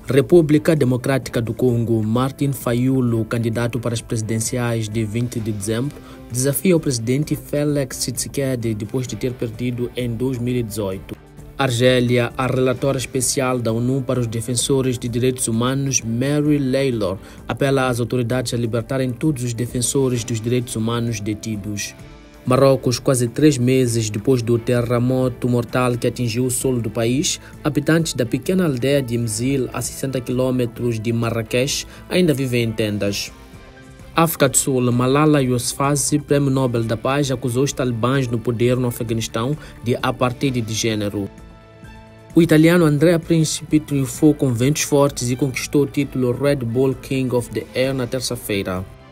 República Democrática do Congo, Martin Fayulu, candidato para as presidenciais de 20 de dezembro, desafia o presidente Félix Tshisekedi depois de ter perdido em 2018. Argélia, a relatora especial da ONU para os defensores de direitos humanos, Mary Laylor, apela às autoridades a libertarem todos os defensores dos direitos humanos detidos. Marrocos, quase 3 meses depois do terremoto mortal que atingiu o solo do país, habitantes da pequena aldeia de Mzil, a 60 km de Marrakech, ainda vivem em tendas. África do Sul, Malala Yousafzai, Prêmio Nobel da Paz, acusou os talibãs no poder no Afeganistão de apartheid de gênero. O italiano Andrea Principi triunfou com ventos fortes e conquistou o título Red Bull King of the Air na terça-feira.